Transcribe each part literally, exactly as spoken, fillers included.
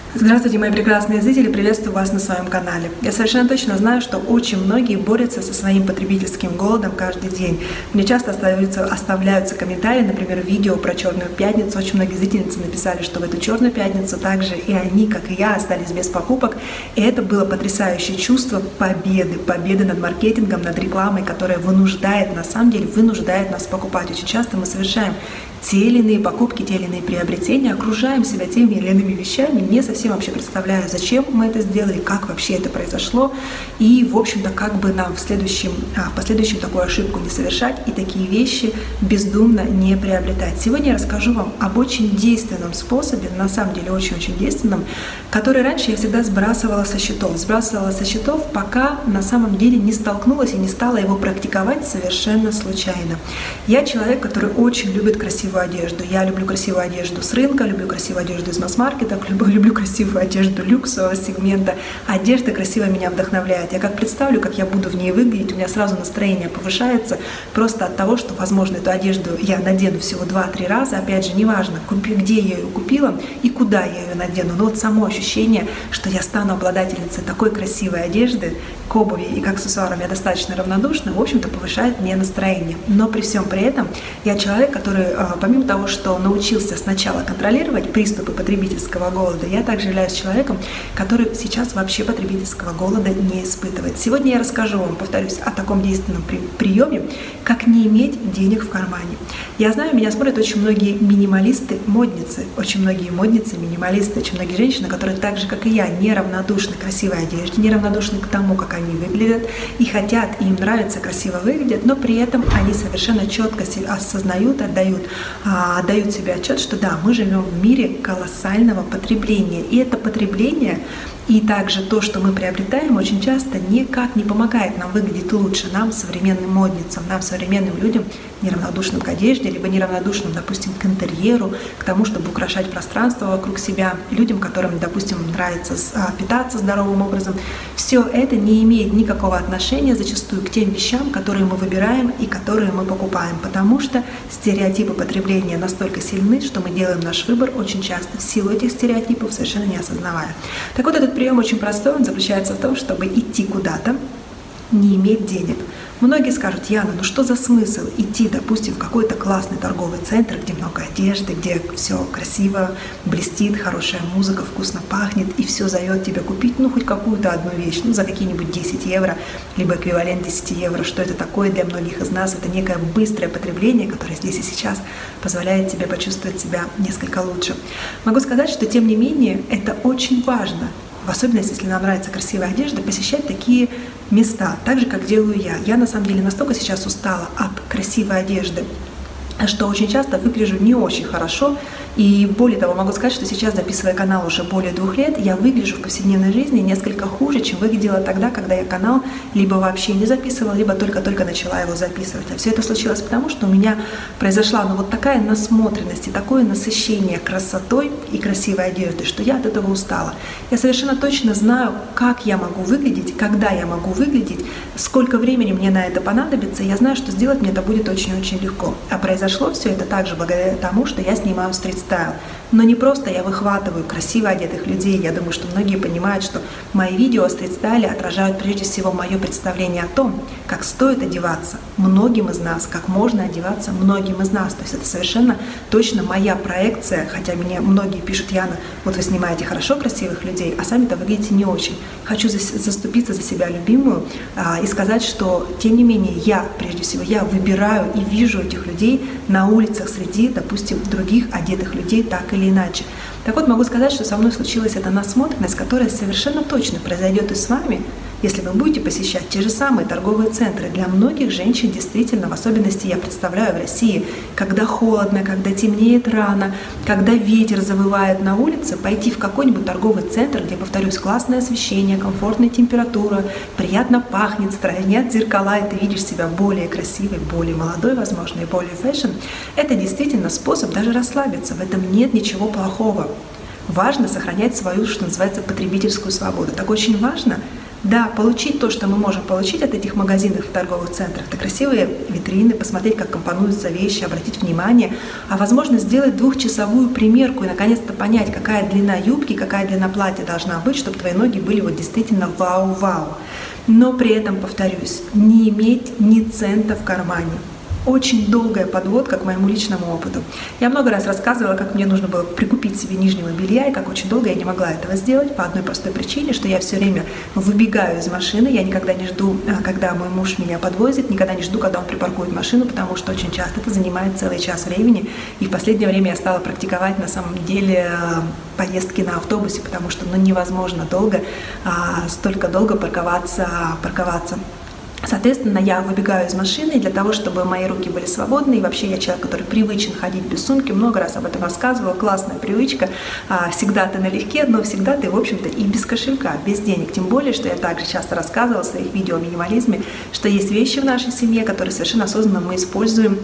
Здравствуйте, мои прекрасные зрители, приветствую вас на своем канале. Я совершенно точно знаю, что очень многие борются со своим потребительским голодом каждый день. Мне часто оставляются, оставляются комментарии, например, видео про Черную пятницу. Очень многие зрительницы написали, что в эту Черную пятницу также и они, как и я, остались без покупок. И это было потрясающее чувство победы, победы над маркетингом, над рекламой, которая вынуждает, на самом деле, вынуждает нас покупать. Очень часто мы совершаем те или иные покупки, те или иные приобретения, окружаем себя теми или иными вещами, не совсем вообще представляю, зачем мы это сделали, как вообще это произошло, и, в общем-то, как бы нам в следующем, а, в последующем такую ошибку не совершать и такие вещи бездумно не приобретать. Сегодня я расскажу вам об очень действенном способе, на самом деле очень-очень действенном, который раньше я всегда сбрасывала со счетов, сбрасывала со счетов, пока на самом деле не столкнулась и не стала его практиковать совершенно случайно. Я человек, который очень любит красивую одежду. Я люблю красивую одежду с рынка, люблю красивую одежду из масс-маркета, люблю, люблю красивую одежду люксового сегмента. Одежда красиво меня вдохновляет. Я как представлю, как я буду в ней выглядеть, у меня сразу настроение повышается просто от того, что, возможно, эту одежду я надену всего два-три раза. Опять же, неважно, где я ее купила и куда я ее надену. Но вот само ощущение, что я стану обладательницей такой красивой одежды, к обуви и к аксессуарам я достаточно равнодушна, в общем-то, повышает мне настроение. Но при всем при этом я человек, который, помимо того, что научился сначала контролировать приступы потребительского голода, я также являюсь человеком, который сейчас вообще потребительского голода не испытывает. Сегодня я расскажу вам, повторюсь, о таком действенном при приеме, как не иметь денег в кармане. Я знаю, меня смотрят очень многие минималисты-модницы, очень многие модницы, минималисты, очень многие женщины, которые так же, как и я, неравнодушны к красивой одежде, неравнодушны к тому, как они выглядят, и хотят, и им нравится красиво выглядят, но при этом они совершенно четко осознают, отдают, отдают себе отчет, что да, мы живем в мире колоссального потребления, и это потребление и также то, что мы приобретаем, очень часто никак не помогает нам выглядеть лучше, нам, современным модницам, нам, современным людям, неравнодушным к одежде, либо неравнодушным, допустим, к интерьеру, к тому, чтобы украшать пространство вокруг себя, людям, которым, допустим, нравится питаться здоровым образом. Все это не имеет никакого отношения зачастую к тем вещам, которые мы выбираем и которые мы покупаем, потому что стереотипы потребления настолько сильны, что мы делаем наш выбор очень часто в силу этих стереотипов, совершенно не осознавая. Так вот, этот прием очень простой, он заключается в том, чтобы идти куда-то, не иметь денег. Многие скажут: Яна, ну что за смысл идти, допустим, в какой-то классный торговый центр, где много одежды, где все красиво, блестит, хорошая музыка, вкусно пахнет, и все зовет тебя купить, ну, хоть какую-то одну вещь, ну, за какие-нибудь десять евро, либо эквивалент десяти евро. Что это такое для многих из нас? Это некое быстрое потребление, которое здесь и сейчас позволяет тебе почувствовать себя несколько лучше. Могу сказать, что, тем не менее, это очень важно. В особенности, если нам нравится красивая одежда, посещать такие места, так же, как делаю я. Я, на самом деле, настолько сейчас устала от красивой одежды, что очень часто выгляжу не очень хорошо. И более того, могу сказать, что сейчас, записывая канал уже более двух лет, я выгляжу в повседневной жизни несколько хуже, чем выглядела тогда, когда я канал либо вообще не записывала, либо только-только начала его записывать. А все это случилось потому, что у меня произошла ну, вот такая насмотренность и такое насыщение красотой и красивой одеждой, что я от этого устала. Я совершенно точно знаю, как я могу выглядеть, когда я могу выглядеть, сколько времени мне на это понадобится. Я знаю, что сделать мне это будет очень-очень легко. А произошло все это также благодаря тому, что я снимаю стрит-стайл. Но не просто я выхватываю красиво одетых людей. Я думаю, что многие понимают, что мои видео о стрит-стайле отражают прежде всего мое представление о том, как стоит одеваться многим из нас, как можно одеваться многим из нас. То есть это совершенно точно моя проекция, хотя мне многие пишут: Яна, вот вы снимаете хорошо красивых людей, а сами-то выглядите не очень. Хочу заступиться за себя любимую а, и сказать, что тем не менее я, прежде всего, я выбираю и вижу этих людей на улицах среди, допустим, других одетых людей так или иначе. Так вот, могу сказать, что со мной случилась эта насмотренность, которая совершенно точно произойдет и с вами, если вы будете посещать те же самые торговые центры. Для многих женщин действительно, в особенности я представляю в России, когда холодно, когда темнеет рано, когда ветер завывает на улице, пойти в какой-нибудь торговый центр, где, повторюсь, классное освещение, комфортная температура, приятно пахнет, стоят зеркала, и ты видишь себя более красивой, более молодой, возможно, и более фэшн, это действительно способ даже расслабиться, в этом нет ничего плохого. Важно сохранять свою, что называется, потребительскую свободу. Так очень важно Да, получить то, что мы можем получить от этих магазинов и торговых центров, это красивые витрины, посмотреть, как компонуются вещи, обратить внимание, а возможно сделать двухчасовую примерку и наконец-то понять, какая длина юбки, какая длина платья должна быть, чтобы твои ноги были вот действительно вау-вау. Но при этом, повторюсь, не иметь ни цента в кармане. Очень долгая подводка к моему личному опыту. Я много раз рассказывала, как мне нужно было прикупить себе нижнего белья, и как очень долго я не могла этого сделать по одной простой причине, что я все время выбегаю из машины, я никогда не жду, когда мой муж меня подвозит, никогда не жду, когда он припаркует машину, потому что очень часто это занимает целый час времени, и в последнее время я стала практиковать на самом деле поездки на автобусе, потому что ну, невозможно долго, столько долго парковаться, парковаться. Соответственно, я выбегаю из машины для того, чтобы мои руки были свободны. И вообще я человек, который привычен ходить без сумки. Много раз об этом рассказывала. Классная привычка. Всегда ты налегке, но всегда ты, в общем-то, и без кошелька, без денег. Тем более, что я также часто рассказывала в своих видео о минимализме, что есть вещи в нашей семье, которые совершенно осознанно мы используем.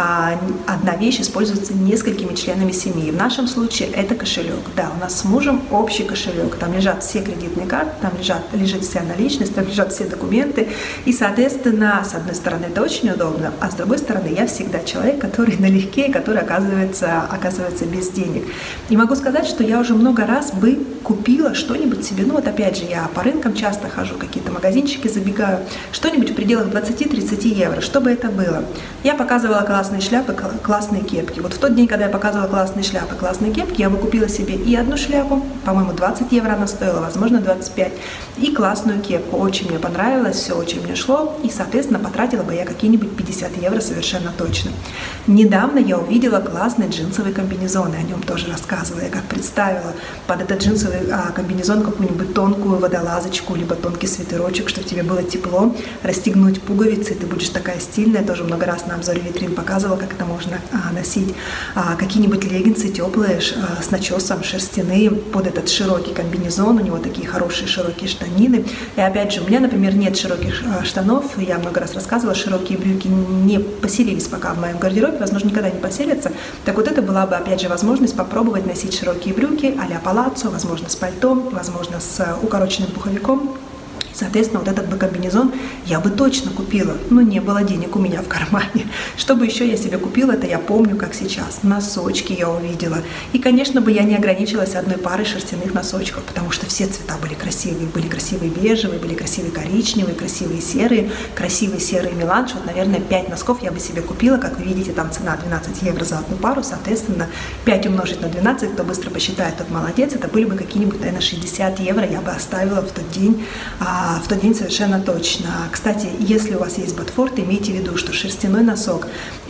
Одна вещь используется несколькими членами семьи. В нашем случае это кошелек. Да, у нас с мужем общий кошелек. Там лежат все кредитные карты, там лежат, лежит вся наличность, там лежат все документы. И соответственно, с одной стороны, это очень удобно, а с другой стороны, я всегда человек, который налегке, который оказывается, оказывается без денег. И могу сказать, что я уже много раз бы купила что-нибудь себе, ну вот опять же, я по рынкам часто хожу, какие-то магазинчики забегаю, что-нибудь в пределах двадцати-тридцати евро, что бы это было. Я показывала классные шляпы, классные кепки. Вот в тот день, когда я показывала классные шляпы, классные кепки, я бы купила себе и одну шляпу, по-моему, двадцать евро она стоила, возможно, двадцать пять, и классную кепку. Очень мне понравилось, все очень мне шло. И, соответственно, потратила бы я какие-нибудь пятьдесят евро совершенно точно. Недавно я увидела классный джинсовый комбинезон, и о нем тоже рассказывала. Я как представила под этот джинсовый а, комбинезон какую-нибудь тонкую водолазочку, либо тонкий свитерочек, чтобы тебе было тепло, расстегнуть пуговицы, и ты будешь такая стильная. Тоже много раз на обзоре витрин показывала, как это можно а, носить. А, какие-нибудь леггинсы теплые, а, с начесом, шерстяные, под этот широкий комбинезон. У него такие хорошие широкие штанины. И опять же, у меня, например, нет широких а, штанов. Я много раз рассказывала, широкие брюки не поселились пока в моем гардеробе, возможно, никогда не поселятся. Так вот, это была бы, опять же, возможность попробовать носить широкие брюки а-ля палаццо, возможно, с пальто, возможно, с укороченным пуховиком. Соответственно, вот этот бы комбинезон я бы точно купила, но не было денег у меня в кармане. Что бы еще я себе купила, это я помню, как сейчас. Носочки я увидела. И, конечно, бы я не ограничилась одной парой шерстяных носочков, потому что все цвета были красивые. Были красивые бежевые, были красивые коричневые, красивые серые, красивые серые меланж. Вот, наверное, пять носков я бы себе купила. Как вы видите, там цена двенадцать евро за одну пару. Соответственно, пять умножить на двенадцать, кто быстро посчитает, тот молодец. Это были бы какие-нибудь, наверное, шестьдесят евро я бы оставила в тот день. В тот день совершенно точно. Кстати, если у вас есть ботфорты, имейте в виду, что шерстяной носок,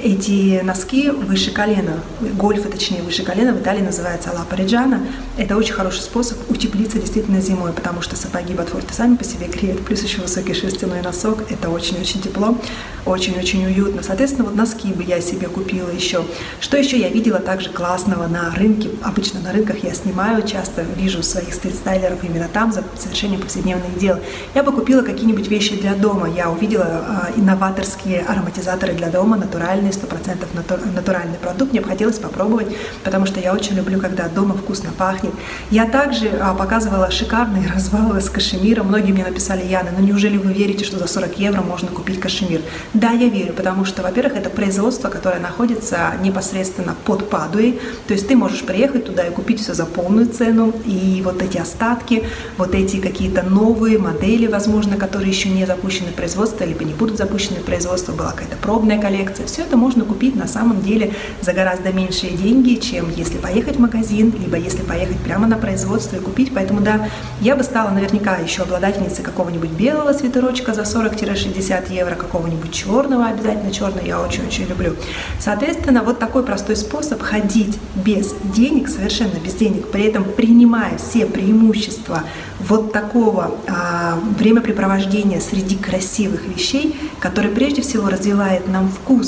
эти носки выше колена, гольфы, точнее, выше колена, в Италии называется ла париджана, это очень хороший способ утеплиться действительно зимой, потому что сапоги ботфорты сами по себе греют, плюс еще высокий шерстяной носок, это очень-очень тепло, очень-очень уютно. Соответственно, вот носки бы я себе купила еще. Что еще я видела также классного на рынке? Обычно на рынках я снимаю, часто вижу своих стрит-стайлеров именно там за совершением повседневных дел. Я бы купила какие-нибудь вещи для дома. Я увидела э, инноваторские ароматизаторы для дома, натуральные, сто процентов натур, натуральный продукт. Мне бы хотелось попробовать, потому что я очень люблю, когда дома вкусно пахнет. Я также э, показывала шикарные развалы с кашемиром. Многие мне написали: Яна, ну неужели вы верите, что за сорок евро можно купить кашемир? Да, я верю, потому что, во-первых, это производство, которое находится непосредственно под Падуей. То есть ты можешь приехать туда и купить все за полную цену. И вот эти остатки, вот эти какие-то новые модели, возможно, которые еще не запущены в производство, либо не будут запущены в производство, была какая-то пробная коллекция. Все это можно купить на самом деле за гораздо меньшие деньги, чем если поехать в магазин, либо если поехать прямо на производство и купить. Поэтому да, я бы стала наверняка еще обладательницей какого-нибудь белого свитерочка за сорок-шестьдесят евро, какого-нибудь черного, обязательно черный, я очень-очень люблю. Соответственно, вот такой простой способ ходить без денег, совершенно без денег, при этом принимая все преимущества вот такого а, времяпрепровождения среди красивых вещей, который прежде всего развивает нам вкус,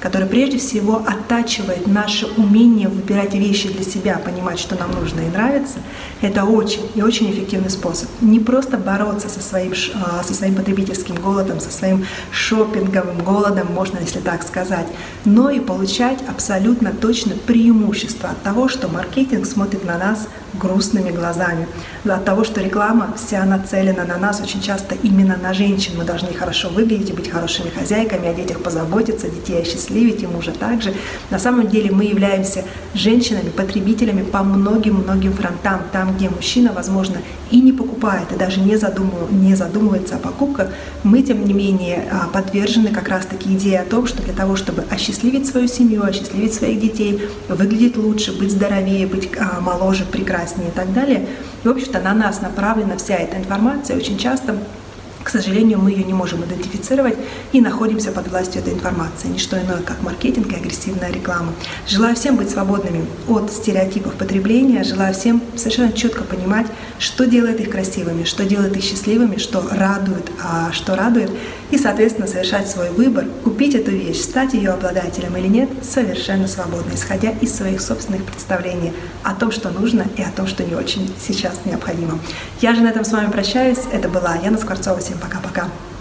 который прежде всего оттачивает наше умение выбирать вещи для себя, понимать, что нам нужно и нравится, это очень и очень эффективный способ. Не просто бороться со своим, со своим потребительским голодом, со своим шопинговым голодом, можно, если так сказать, но и получать абсолютно точно преимущество от того, что маркетинг смотрит на нас грустными глазами, от того, что реклама вся нацелена на нас, очень часто именно на женщин. Мы должны хорошо выглядеть и быть хорошими хозяйками, о детях позаботиться, детей осчастливить, и мужа также. На самом деле мы являемся женщинами, потребителями по многим-многим фронтам. Там, где мужчина, возможно, и не покупает, и даже не, задумыв... не задумывается о покупках, мы, тем не менее, подвержены как раз-таки идее о том, что для того, чтобы осчастливить свою семью, осчастливить своих детей, выглядеть лучше, быть здоровее, быть моложе, прекраснее и так далее, и, в общем-то, на нас направлена вся эта информация. Очень часто, к сожалению, мы ее не можем идентифицировать и находимся под властью этой информации. Не что иное, как маркетинг и агрессивная реклама. Желаю всем быть свободными от стереотипов потребления. Желаю всем совершенно четко понимать, что делает их красивыми, что делает их счастливыми, что радует, а что радует. И, соответственно, совершать свой выбор, купить эту вещь, стать ее обладателем или нет, совершенно свободно, исходя из своих собственных представлений о том, что нужно, и о том, что не очень сейчас необходимо. Я же на этом с вами прощаюсь. Это была Яна Скворцова. Всем пока-пока.